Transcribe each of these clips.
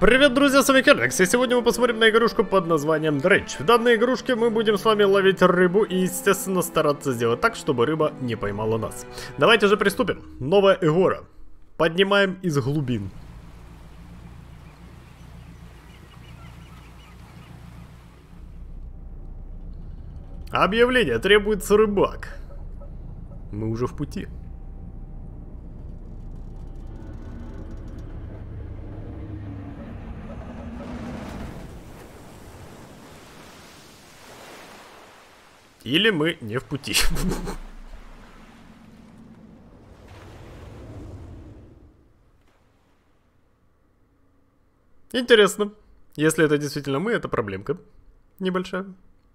Привет, друзья, с вами Керникс, и сегодня мы посмотрим на игрушку под названием Dredge. В данной игрушке мы будем с вами ловить рыбу и, естественно, стараться сделать так, чтобы рыба не поймала нас. Давайте же приступим. Новая Эгора. Поднимаем из глубин. Объявление: требуется рыбак. Мы уже в пути. Или мы не в пути. Интересно. Если это действительно мы, это проблемка небольшая.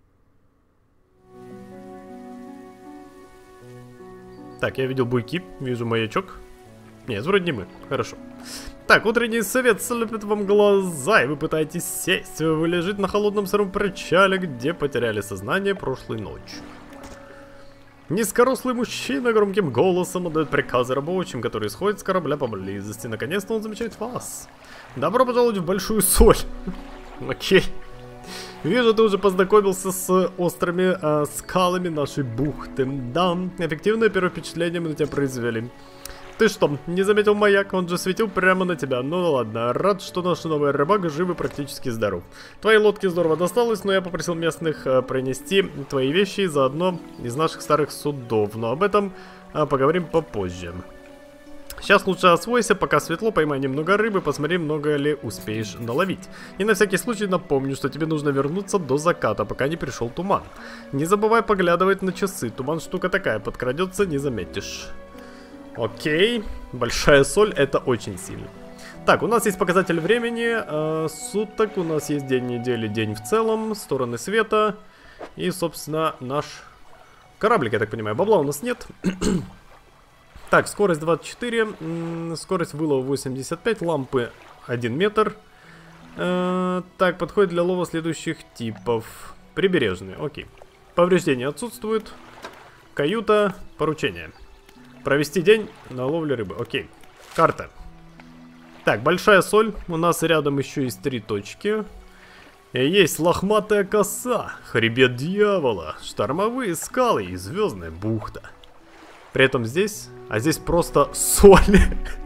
Так, я видел буйки, вижу маячок. Нет, вроде не мы. Хорошо. Так, утренний совет слепит вам глаза, и вы пытаетесь сесть. Вы лежите на холодном сыром причале, где потеряли сознание прошлой ночью. Низкорослый мужчина громким голосом отдает приказы рабочим, которые сходят с корабля поблизости. Наконец-то он замечает вас. Добро пожаловать в Большую Соль. Окей. Вижу, ты уже познакомился с острыми скалами нашей бухты. Да, эффективное первое впечатление мы на тебя произвели. Ты что, не заметил маяк? Он же светил прямо на тебя. Ну ладно, рад, что наш новый рыбак жив и практически здоров. Твоей лодке здорово досталось, но я попросил местных принести твои вещи из одно из наших старых судов. Но об этом поговорим попозже. Сейчас лучше освойся, пока светло, поймай немного рыбы, посмотри, много ли успеешь наловить. И на всякий случай напомню, что тебе нужно вернуться до заката, пока не пришел туман. Не забывай поглядывать на часы, туман штука такая, подкрадется, не заметишь. Окей, Большая Соль, это очень сильно. Так, у нас есть показатель времени, суток, у нас есть день недели, день в целом, стороны света. И, собственно, наш кораблик, я так понимаю, бабла у нас нет. Так, скорость 24, скорость вылова 85, лампы 1 метр. Так, подходит для лова следующих типов. Прибережные, окей. Повреждения отсутствуют. Каюта, поручение. Провести день на ловле рыбы. Окей. Карта. Так, Большая Соль. У нас рядом еще есть 3 точки. И есть лохматая коса, хребет дьявола, штормовые скалы и звездная бухта. При этом здесь... А здесь просто соль.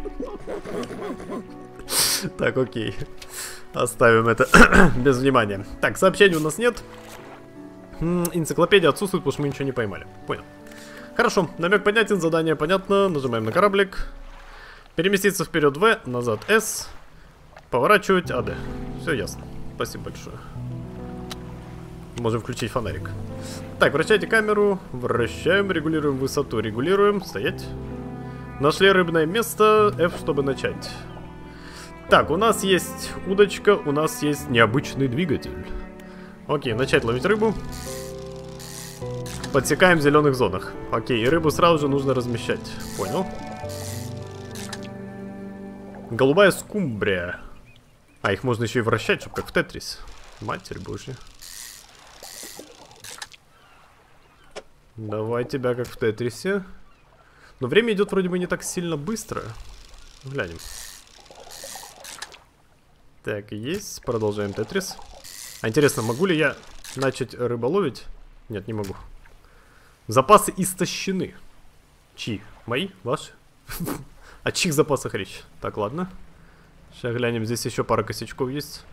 Так, окей. Оставим это без внимания. Так, сообщений у нас нет. Энциклопедия отсутствует, потому что мы ничего не поймали. Понял. Хорошо, намек понятен, задание понятно. Нажимаем на кораблик. Переместиться вперед В, назад С. Поворачивать АД. Все ясно. Спасибо большое. Можем включить фонарик. Так, вращайте камеру. Вращаем, регулируем высоту. Регулируем. Стоять. Нашли рыбное место. F, чтобы начать. Так, у нас есть удочка. У нас есть необычный двигатель. Окей, начать ловить рыбу. Подсекаем в зеленых зонах. Окей, и рыбу сразу же нужно размещать. Понял. Голубая скумбрия. А, их можно еще и вращать, чтобы как в Тетрис. Матерь божья. Давай тебя как в Тетрисе. Но время идет вроде бы не так сильно быстро. Глянем. Так, есть. Продолжаем Тетрис. А интересно, могу ли я начать рыболовить? Нет, не могу. Запасы истощены. Чьи? Мои? Ваши? О чьих запасах речь? Так, ладно. Сейчас глянем, здесь еще пара косячков есть.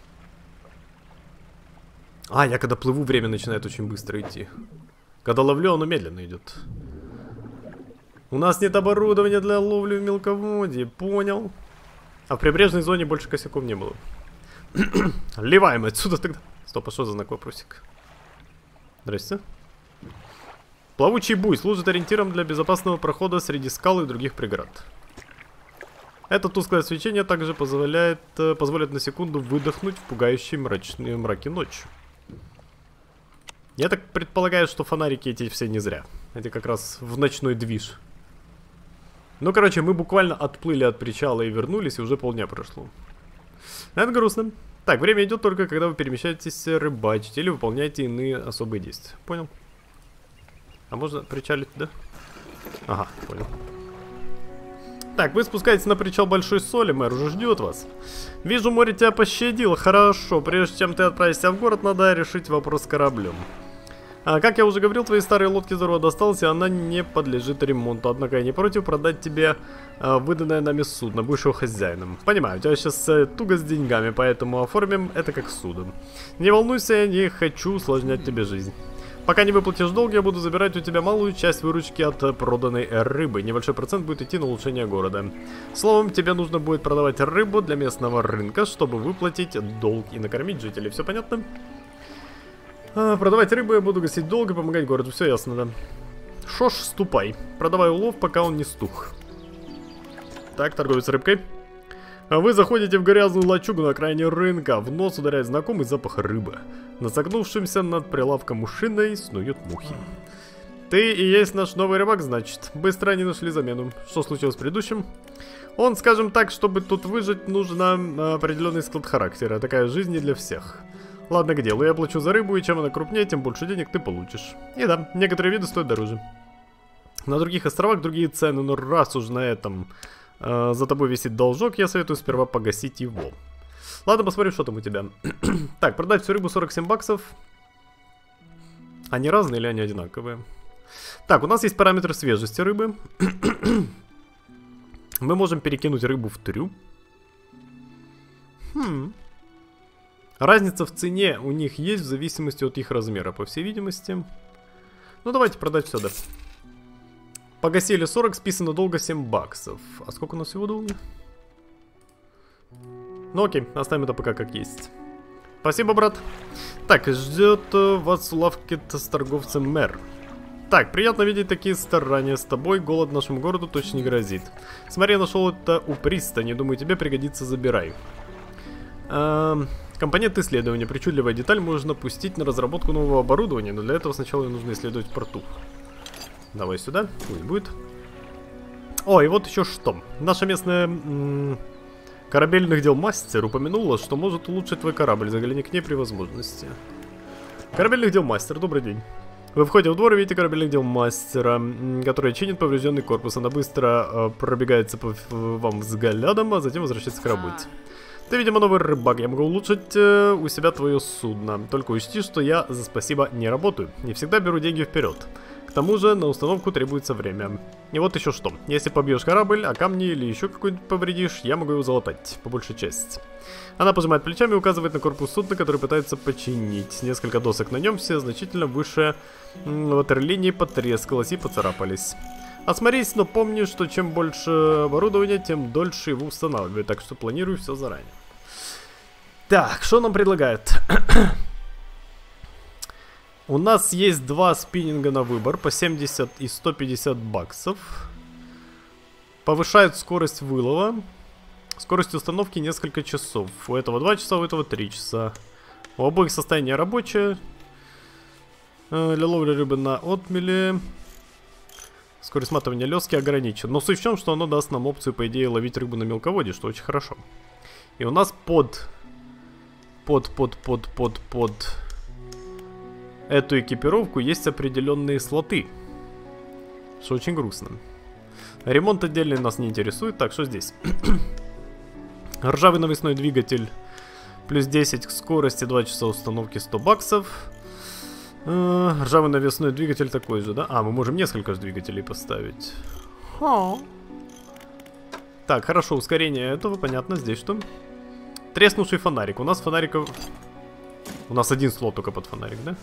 А, я когда плыву, время начинает очень быстро идти. Когда ловлю, оно медленно идет. У нас нет оборудования для ловли в мелководье, понял. А в прибрежной зоне больше косяков не было. Ливаем отсюда тогда. Стоп, а что за знак вопросик? Здрасте. Плавучий буй служит ориентиром для безопасного прохода среди скал и других преград. Это тусклое свечение также позволит на секунду выдохнуть в пугающей мраке ночью. Я так предполагаю, что фонарики эти все не зря. Это как раз в ночной движ. Ну, короче, мы буквально отплыли от причала и вернулись, и уже полдня прошло. Это грустно. Так, время идет только, когда вы перемещаетесь рыбачить или выполняете иные особые действия. Понял? А можно причалить, да? Ага, понял. Так, вы спускаетесь на причал Большой Соли, мэр уже ждет вас. Вижу, море тебя пощадило. Хорошо, прежде чем ты отправишься в город, надо решить вопрос с кораблем. Как я уже говорил, твои старые лодки здорово досталось, и она не подлежит ремонту. Однако я не против продать тебе выданное нами судно. Будешь его хозяином. Понимаю, у тебя сейчас туго с деньгами, поэтому оформим это как судно. Не волнуйся, я не хочу усложнять тебе жизнь. Пока не выплатишь долг, я буду забирать у тебя малую часть выручки от проданной рыбы. Небольшой процент будет идти на улучшение города. Словом, тебе нужно будет продавать рыбу для местного рынка, чтобы выплатить долг и накормить жителей. Все понятно? Продавать рыбу я буду гасить долг и помогать городу. Все ясно, да? Шо ж, ступай. Продавай улов, пока он не стух. Так, торговец рыбкой. Вы заходите в грязную лачугу на окраине рынка. В нос ударяет знакомый запах рыбы. На согнувшемся над прилавком мужчиной снуют мухи. Ты и есть наш новый рыбак, значит. Быстро они нашли замену. Что случилось с предыдущим? Он, скажем так, чтобы тут выжить, нужно определенный склад характера. Такая жизнь не для всех. Ладно, к делу. Я плачу за рыбу, и чем она крупнее, тем больше денег ты получишь. И да, некоторые виды стоят дороже. На других островах другие цены, но раз уж на этом за тобой висит должок, я советую сперва погасить его. Ладно, посмотрим, что там у тебя. Так, продать всю рыбу 47 баксов. Они разные или они одинаковые? Так, у нас есть параметр свежести рыбы. Мы можем перекинуть рыбу в трюм. Разница в цене у них есть в зависимости от их размера, по всей видимости. Ну, давайте продать все, да. Погасили 40, списано долго 7 баксов. А сколько у нас всего долга? Ну окей, оставим это пока как есть. Спасибо, брат. Так, ждет вас в лавке с торговцем мэр. Так, приятно видеть такие старания с тобой. Голод нашему городу точно не грозит. Смотри, я нашел это у пристани. Думаю, тебе пригодится, забирай. Компонент исследования. Причудливая деталь можно пустить на разработку нового оборудования, но для этого сначала нужно исследовать в порту. Давай сюда, пусть будет. О, и вот еще что. Наша местная корабельных дел мастер упомянула, что может улучшить твой корабль. Загляни к ней при возможности. Корабельных дел мастер, добрый день. Вы входите в двор и видите корабельных дел мастера, который чинит поврежденный корпус. Она быстро пробегается по вам взглядом, а затем возвращается к работе. Ты, видимо, новый рыбак. Я могу улучшить у себя твое судно. Только учти, что я за спасибо не работаю. Не всегда беру деньги вперед. К тому же на установку требуется время. И вот еще что. Если побьешь корабль, а камни или еще какой-нибудь повредишь, я могу его залатать, по большей части. Она пожимает плечами и указывает на корпус судна, который пытается починить. Несколько досок на нем, все значительно выше ватерлинии, потрескалось и поцарапались. Осмотрись, но помни, что чем больше оборудования, тем дольше его устанавливать. Так что планирую все заранее. Так, что нам предлагают? У нас есть два спиннинга на выбор по 70 и 150 баксов. Повышает скорость вылова. Скорость установки несколько часов. У этого 2 часа, у этого 3 часа. У обоих состояние рабочее. Для ловли рыбы на отмеле. Скорость сматывания лески ограничена. Но суть в чем, что оно даст нам опцию, по идее, ловить рыбу на мелководье, что очень хорошо. И у нас под эту экипировку есть определенные слоты. Что очень грустно. Ремонт отдельный нас не интересует. Так, что здесь? Ржавый навесной двигатель. Плюс 10 к скорости, 2 часа установки, 100 баксов. Ржавый навесной двигатель такой же, да? А, мы можем несколько двигателей поставить. Так, хорошо, ускорение этого, понятно. Здесь что? Треснувший фонарик. У нас фонариков... У нас один слот только под фонарик, да?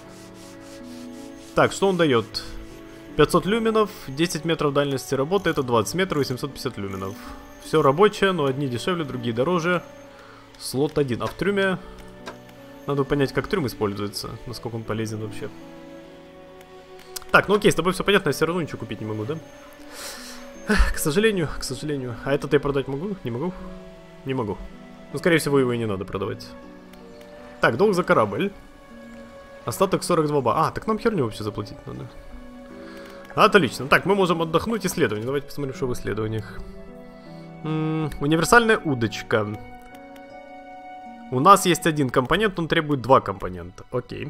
Так, что он дает? 500 люминов, 10 метров дальности работы, это 20 метров и 750 люминов. Все рабочее, но одни дешевле, другие дороже. Слот 1. А в трюме... Надо понять, как трюм используется, насколько он полезен вообще. Так, ну окей, с тобой все понятно, я все равно ничего купить не могу, да? К сожалению, к сожалению. А этот я продать могу? Не могу? Не могу. Ну, скорее всего, его и не надо продавать. Так, долг за корабль. Остаток 42 ба. А, так нам херню вообще заплатить надо. Отлично. Так, мы можем отдохнуть. Исследование. Давайте посмотрим, что в исследованиях. Универсальная удочка. У нас есть один компонент, он требует 2 компонента. Окей.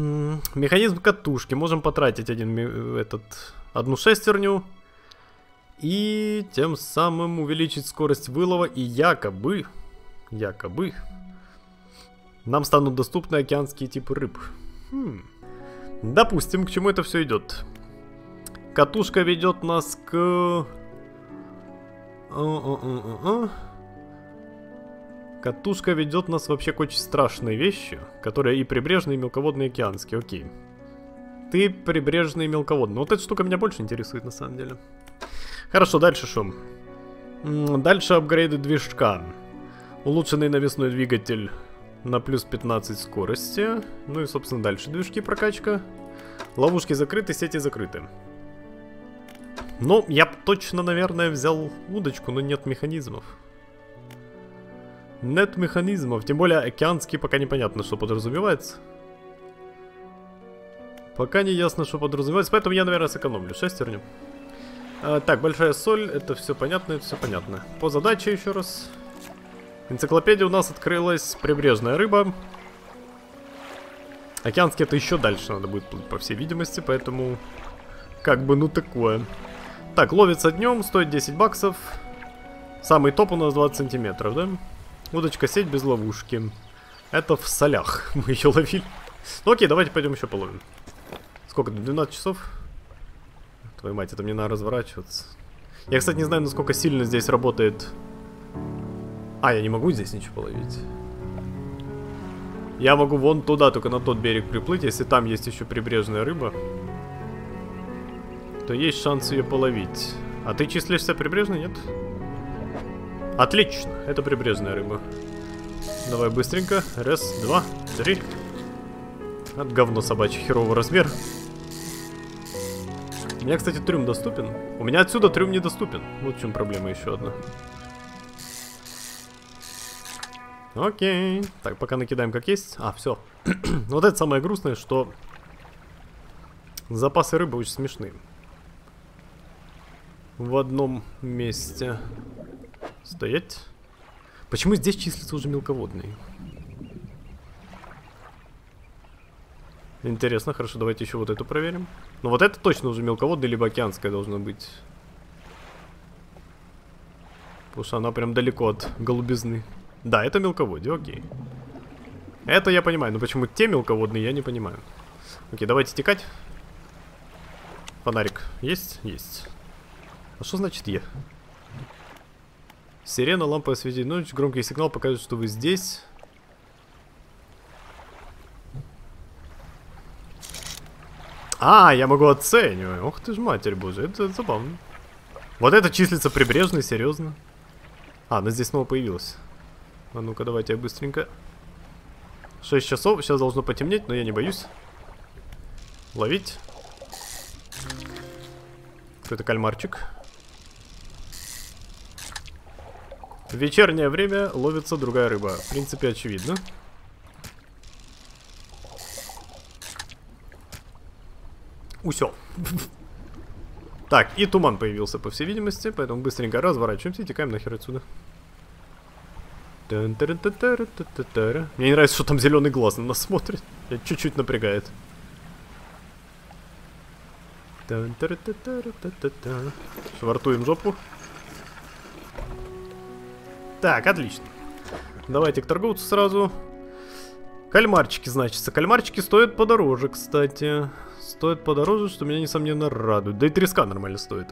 Механизм катушки. Можем потратить одну шестерню. И тем самым увеличить скорость вылова. И якобы нам станут доступны океанские типы рыб. Допустим, к чему это все идет. Катушка ведет нас к... Катушка ведет нас вообще к очень страшной вещи, которая и прибрежные, и мелководные, и океанские. Окей. Ты прибрежный и мелководный. Вот эта штука меня больше интересует на самом деле. Хорошо, дальше что? Дальше апгрейды движка. Улучшенный навесной двигатель на плюс 15 скорости. Ну и, собственно, дальше движки прокачка. Ловушки закрыты, сети закрыты. Ну, я бы точно, наверное, взял удочку, но нет механизмов. Нет механизмов. Тем более, океанский пока непонятно, что подразумевается. Пока не ясно, что подразумевается, поэтому я, наверное, сэкономлю шестерню. Так, большая соль, это все понятно, это все понятно. По задаче еще раз. Энциклопедия у нас открылась, прибрежная рыба. Океанский это еще дальше надо будет плыть, по всей видимости, поэтому как бы ну такое. Так, ловится днем, стоит 10 баксов. Самый топ у нас 20 сантиметров, да? Удочка сеть без ловушки. Это в солях мы ее ловили. Ну окей, давайте пойдем еще половим. Сколько? 12 часов? Твою мать, это мне надо разворачиваться. Я, кстати, не знаю, насколько сильно здесь работает. А, я не могу здесь ничего половить. Я могу вон туда, только на тот берег приплыть. Если там есть еще прибрежная рыба, то есть шанс ее половить. А ты числишься прибрежной, нет? Отлично, это прибрежная рыба. Давай быстренько. Раз, два, три. От говно собачье херового размера. У меня, кстати, трюм доступен. У меня отсюда трюм недоступен. Вот в чем проблема еще одна. Окей. Так, пока накидаем как есть. А, все. Вот это самое грустное, что запасы рыбы очень смешные. В одном месте. Стоять. Почему здесь числится уже мелководный? Интересно, хорошо, давайте еще вот эту проверим. Ну вот это точно уже мелководная, либо океанская должна быть. Потому что она прям далеко от голубизны. Да, это мелководье, окей. Это я понимаю, но почему те мелководные, я не понимаю. Окей, давайте текать. Фонарик есть? Есть. А что значит Е? Сирена, лампа осветит ночь, громкий сигнал показывает, что вы здесь. А, я могу оценивать. Ох ты ж матерь божья, это забавно. Вот это числится прибрежный, серьезно. А, она здесь снова появилась. А ну-ка, давайте я быстренько. 6 часов, сейчас должно потемнеть, но я не боюсь. Ловить. Кто это, кальмарчик? В вечернее время ловится другая рыба. В принципе, очевидно. Усё. Так, и туман появился, по всей видимости, поэтому быстренько разворачиваемся и текаем нахер отсюда. Мне не нравится, что там зеленый глаз на нас смотрит. Меня чуть-чуть напрягает. Швартуем жопу. Так, отлично. Давайте к торговцу сразу. Кальмарчики, значится. Кальмарчики стоят подороже, кстати. Стоят подороже, что меня, несомненно, радует. Да и треска нормально стоит.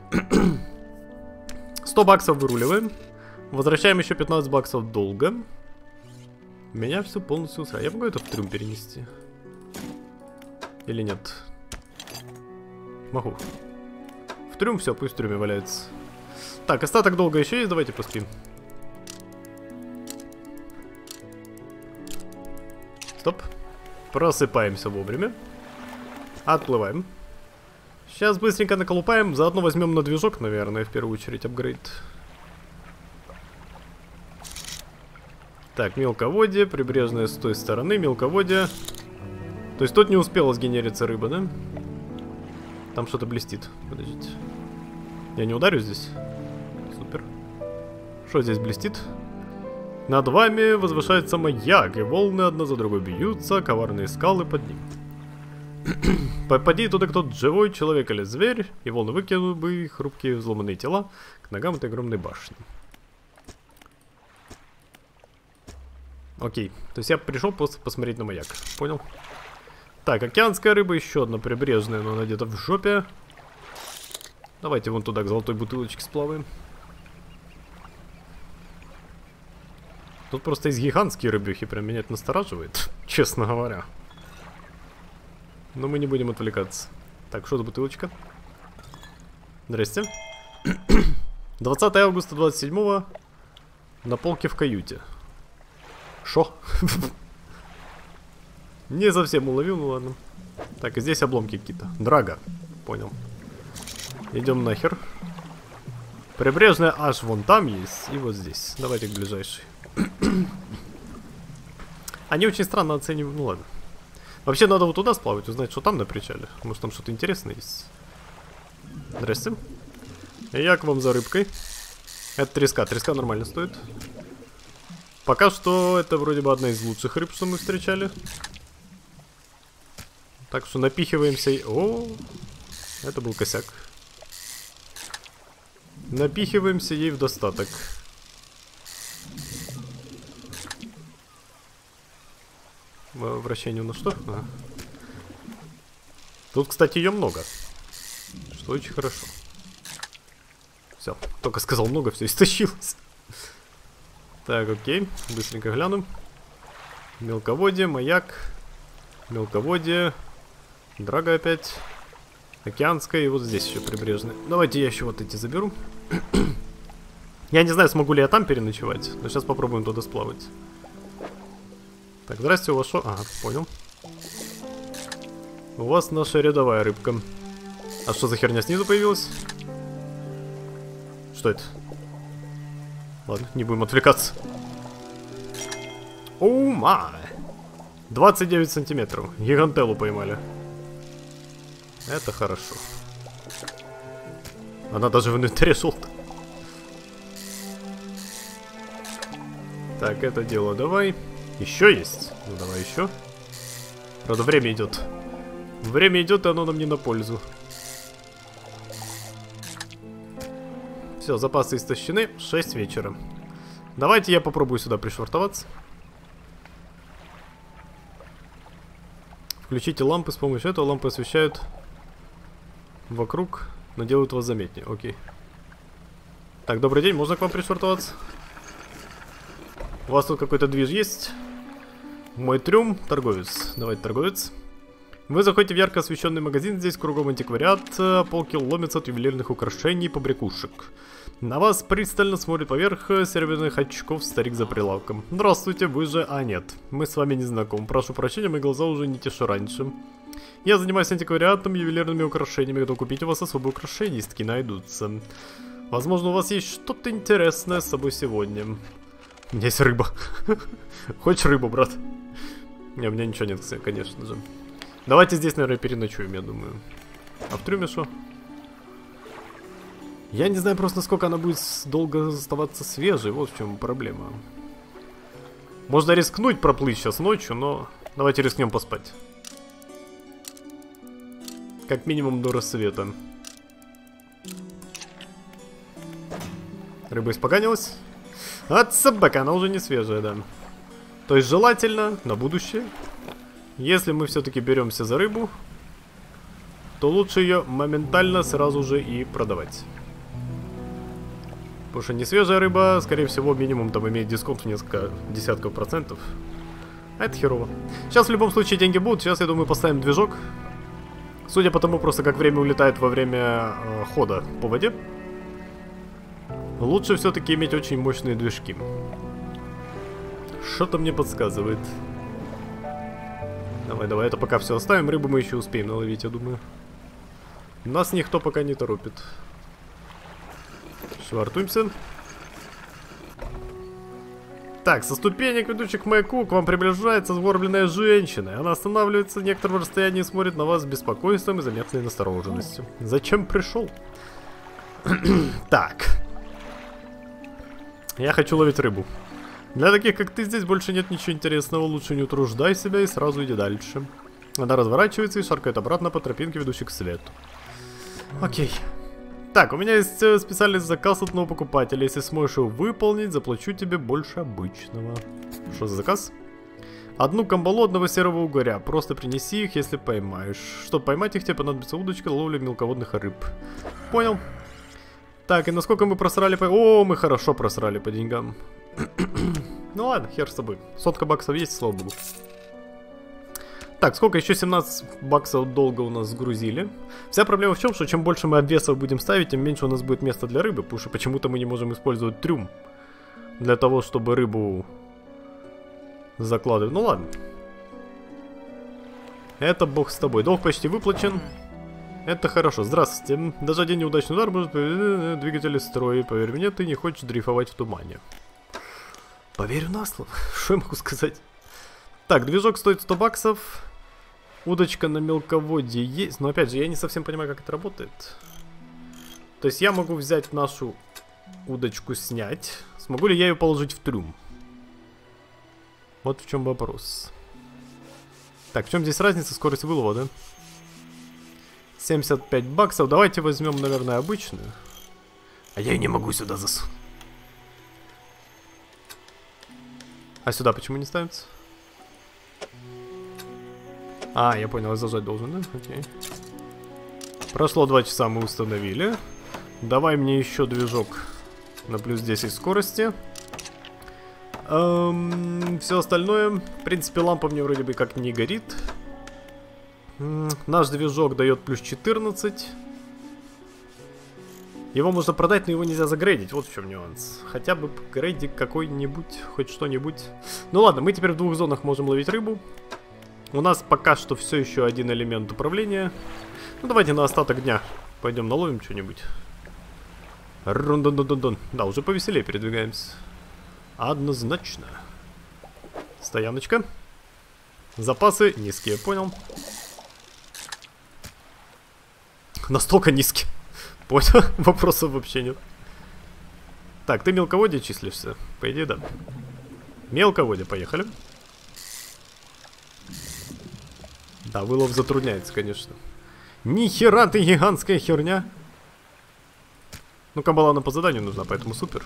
100 баксов выруливаем. Возвращаем еще 15 баксов долго. Меня все полностью устраивает. Я могу это в трюм перенести? Или нет? Могу. В трюм, все, пусть в трюме валяется. Так, остаток долга еще есть, давайте поспим. Стоп. Просыпаемся вовремя. Отплываем. Сейчас быстренько наколупаем. Заодно возьмем на движок, наверное, в первую очередь апгрейд. Так, мелководье. Прибрежное с той стороны. Мелководье. То есть тут не успела сгенериться рыба, да? Там что-то блестит. Подождите. Я не ударю здесь? Супер. Что здесь блестит? Над вами возвышается маяк, и волны одна за другой бьются, коварные скалы под ним. Попади туда кто-то живой, человек или зверь, и волны выкинул бы хрупкие взломанные тела к ногам этой огромной башни. Окей, то есть я пришел просто посмотреть на маяк, понял? Так, океанская рыба, еще одна прибрежная, но она где-то в жопе. Давайте вон туда, к золотой бутылочке сплаваем. Тут просто есть гигантские рыбюхи, прям меня это настораживает, честно говоря. Но мы не будем отвлекаться. Так, что за бутылочка? Здрасте. 20 августа 27-го на полке в каюте. Шо? Не совсем уловил, ну ладно. Так, и здесь обломки какие-то. Драга. Понял. Идем нахер. Прибрежная аж вон там есть, и вот здесь. Давайте к ближайшей. Они очень странно оценивают. Ну ладно. Вообще надо вот туда сплавать, узнать, что там на причале. Может там что-то интересное есть. Здрасте. Я к вам за рыбкой. Это треска. Треска нормально стоит. Пока что это вроде бы одна из лучших рыб, что мы встречали. Так что напихиваемся. О, это был косяк. Напихиваемся ей в достаток. Вращение у нас что? А. Тут, кстати, ее много. Что очень хорошо. Все, только сказал много, все истощилось. Так, окей, быстренько гляну. Мелководье, маяк. Мелководье. Драга опять. Океанская и вот здесь еще прибрежная. Давайте я еще вот эти заберу. Я не знаю, смогу ли я там переночевать, но сейчас попробуем туда сплавать. Так, здрасте, у вас шо? Ага, понял. У вас наша рядовая рыбка. А что за херня снизу появилась? Что это? Ладно, не будем отвлекаться. Оу май! 29 сантиметров. Гигантеллу поймали. Это хорошо. Она даже в инвентаре желтая. Так, это дело давай. Еще есть? Ну давай еще. Правда, время идет. Время идет, и оно нам не на пользу. Все, запасы истощены. 6 вечера. Давайте я попробую сюда пришвартоваться. Включите лампы с помощью этого. Лампы освещают вокруг, но делают вас заметнее. Окей. Так, добрый день, можно к вам пришвартоваться? У вас тут какой-то движ есть? Мой трюм, торговец. Давайте, торговец. Вы заходите в ярко освещенный магазин, здесь кругом антиквариат, полки ломятся от ювелирных украшений и побрякушек. На вас пристально смотрит поверх серебряных очков старик за прилавком. Здравствуйте, вы же... А, нет, мы с вами не знакомы. Прошу прощения, мои глаза уже не те, что раньше. Я занимаюсь антиквариатом, ювелирными украшениями. Готов купить у вас особые украшения, если таки найдутся. Возможно, у вас есть что-то интересное с собой сегодня. У меня есть рыба. Хочешь рыбу, брат? Не, у меня ничего нет, конечно же. Давайте здесь, наверное, переночуем, я думаю. А в трюме что? Я не знаю просто, насколько она будет долго оставаться свежей. Вот в чем проблема. Можно рискнуть проплыть сейчас ночью, но давайте рискнем поспать. Как минимум до рассвета. Рыба испоганилась. От собака, она уже не свежая, да. То есть желательно на будущее, если мы все-таки беремся за рыбу, то лучше ее моментально сразу же и продавать. Потому что не свежая рыба, скорее всего, минимум там имеет дисконт в несколько десятков процентов. А это херово. Сейчас в любом случае деньги будут. Сейчас, я думаю, поставим движок. Судя по тому, просто как время улетает во время хода по воде, лучше все-таки иметь очень мощные движки. Что-то мне подсказывает. Давай, давай, это пока все оставим. Рыбу мы еще успеем наловить, я думаю. Нас никто пока не торопит. Швартуемся. Так, со ступенек, ведущих к маяку, к вам приближается сгорбленная женщина. Она останавливается в некотором расстоянии и смотрит на вас с беспокойством и заметной настороженностью. Зачем пришел? Так. Я хочу ловить рыбу. Для таких, как ты, здесь больше нет ничего интересного. Лучше не утруждай себя и сразу иди дальше. Она разворачивается и шаркает обратно по тропинке, ведущей к свету. Окей. Так, у меня есть специальный заказ от нового покупателя. Если сможешь его выполнить, заплачу тебе больше обычного. Что за заказ? Одну камбалу, одного серого угоря. Просто принеси их, если поймаешь. Чтобы поймать их, тебе понадобится удочка для ловли мелководных рыб. Понял. Так, и насколько мы просрали по... О, мы хорошо просрали по деньгам. Ну ладно, хер с тобой. 100 баксов есть, слава богу. Так, сколько? Еще 17 баксов долга у нас сгрузили. Вся проблема в чем, что чем больше мы обвесов будем ставить, тем меньше у нас будет места для рыбы. Потому что почему-то мы не можем использовать трюм для того, чтобы рыбу закладывать. Ну ладно. Это бог с тобой. Долг почти выплачен. Это хорошо. Здравствуйте. Даже один неудачный удар может привести двигатель из строя. Поверь мне, ты не хочешь дрейфовать в тумане. Поверю на слово. Что я могу сказать? Так, движок стоит 100 баксов. Удочка на мелководье есть. Но опять же, я не совсем понимаю, как это работает. То есть я могу взять нашу удочку, снять. Смогу ли я ее положить в трюм? Вот в чем вопрос. Так, в чем здесь разница? Скорость вылова, да? 75 баксов. Давайте возьмем, наверное, обычную. А я ее не могу сюда засунуть. А сюда почему не ставится? А, я понял, зажать должен, да? Окей. Прошло 2 часа, мы установили. Давай мне еще движок на плюс 10 скорости. Все остальное, в принципе, лампа мне вроде бы как не горит. Наш движок дает плюс 14. Его можно продать, но его нельзя загрейдить. Вот в чем нюанс. Хотя бы грейдик какой-нибудь, хоть что-нибудь. Ну ладно, мы теперь в 2 зонах можем ловить рыбу. У нас пока что все еще один элемент управления. Ну давайте на остаток дня пойдем наловим что-нибудь. Рун-дун-дун-дун-дун. Да, уже повеселее передвигаемся. Однозначно. Стояночка. Запасы низкие, понял. Настолько низкие. Понял, вопросов вообще нет. Так, ты мелководье числишься? По идее, да. Мелководье, поехали. Да, вылов затрудняется, конечно. Нихера ты гигантская херня. Ну, камбала нам по заданию нужна, поэтому супер.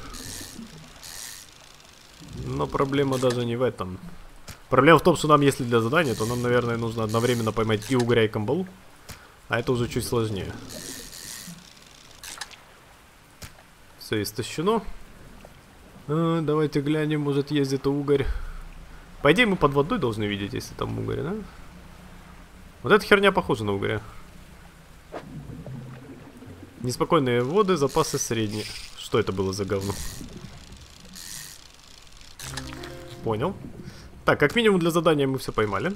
Но проблема даже не в этом. Проблема в том, что нам, если для задания, то нам, наверное, нужно одновременно поймать и угря, и камбалу. А это уже чуть сложнее. Все истощено. Давайте глянем, может ездит угорь. По идее, мы под водой должны видеть, если там угорь, да? Вот эта херня похожа на угоря. Неспокойные воды, запасы средние. Что это было за говно? Понял. Так, как минимум для задания мы все поймали.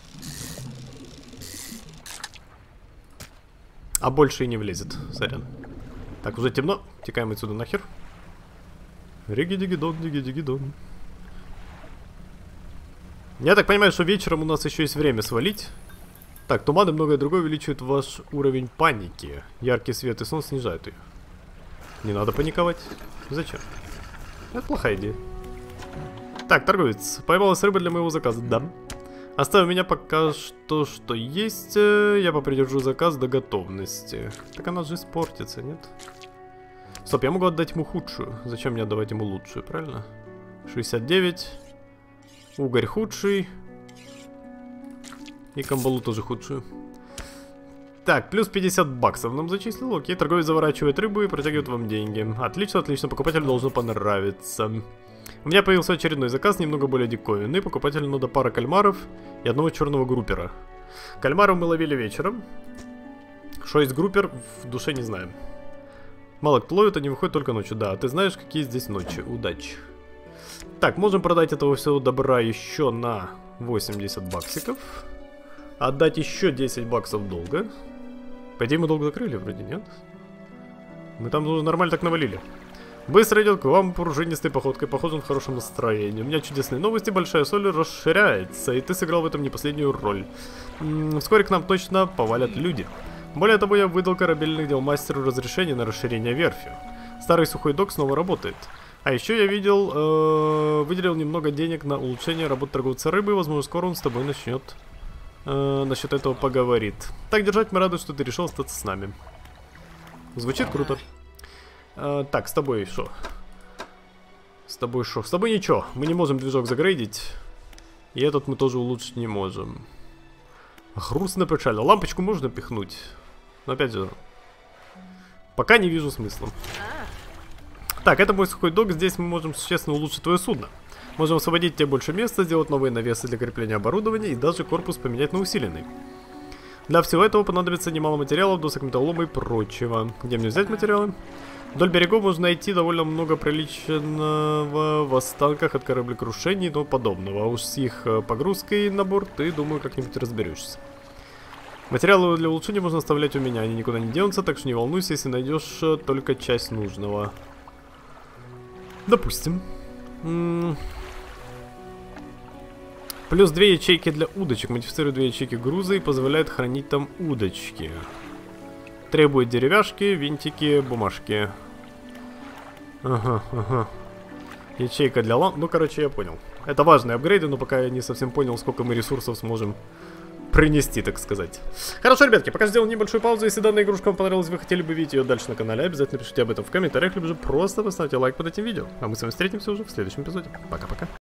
А больше и не влезет, сорян. Так, уже темно. Текаем отсюда нахер. Риги-диги-дон, диги-диги-дон. Я так понимаю, что вечером у нас еще есть время свалить. Так, туман и многое другое увеличивают ваш уровень паники. Яркий свет и сон снижают ее. Не надо паниковать. Зачем? Это плохая идея. Так, торговец. Поймалась рыба для моего заказа. Да. Оставь меня пока что есть. Я попридержу заказ до готовности. Так она же испортится, нет? Стоп, я могу отдать ему худшую. Зачем мне отдавать ему лучшую, правильно? 69. Угорь худший. И камбалу тоже худшую. Так, плюс 50 баксов нам зачислил. Окей, торговец заворачивает рыбу и протягивает вам деньги. Отлично, отлично, покупателю должно понравиться. У меня появился очередной заказ, немного более диковинный. Покупателю надо пара кальмаров и одного черного группера. Кальмаров мы ловили вечером. Что есть группер, в душе не знаем. Мало кто ловит, они выходят только ночью. Да, ты знаешь, какие здесь ночи. Удачи. Так, можем продать этого всего добра еще на 80 баксиков. Отдать еще 10 баксов долга. По идее, мы долго закрыли, вроде, нет? Мы там уже нормально так навалили. Быстро идет к вам пружинистой походкой, похоже, он в хорошем настроении. У меня чудесные новости, большая соль расширяется, и ты сыграл в этом не последнюю роль. Вскоре к нам точно повалят люди. Более того, я выдал корабельных дел мастеру разрешение на расширение верфи. Старый сухой док снова работает. А еще я выделил немного денег на улучшение работы торговца рыбы, возможно, скоро он с тобой начнет насчет этого поговорит. Так держать, мы рады, что ты решил остаться с нами. Звучит круто. Так, с тобой что? С тобой что? С тобой ничего. Мы не можем движок загрейдить. И этот мы тоже улучшить не можем. Грустно печально. Лампочку можно пихнуть. Но опять же, пока не вижу смысла. Так, это мой сухой док. Здесь мы можем существенно улучшить твое судно. Можем освободить тебе больше места, сделать новые навесы для крепления оборудования и даже корпус поменять на усиленный. Для всего этого понадобится немало материалов, досок металлолома и прочего. Где мне взять материалы? Вдоль берегов можно найти довольно много приличного в останках от кораблекрушений и тому подобного. А уж с их погрузкой на борт ты, думаю, как-нибудь разберешься. Материалы для улучшения можно оставлять у меня, они никуда не денутся, так что не волнуйся, если найдешь только часть нужного. Допустим. Плюс 2 ячейки для удочек. Модифицирует 2 ячейки груза и позволяет хранить там удочки. Требует деревяшки, винтики, бумажки. Ага. Ячейка для ламп. Ну, короче, я понял. Это важные апгрейды, но пока я не совсем понял, сколько мы ресурсов сможем принести, так сказать. Хорошо, ребятки, пока сделал небольшую паузу. Если данная игрушка вам понравилась, вы хотели бы видеть ее дальше на канале, обязательно пишите об этом в комментариях, либо же просто поставьте лайк под этим видео. А мы с вами встретимся уже в следующем эпизоде. Пока-пока.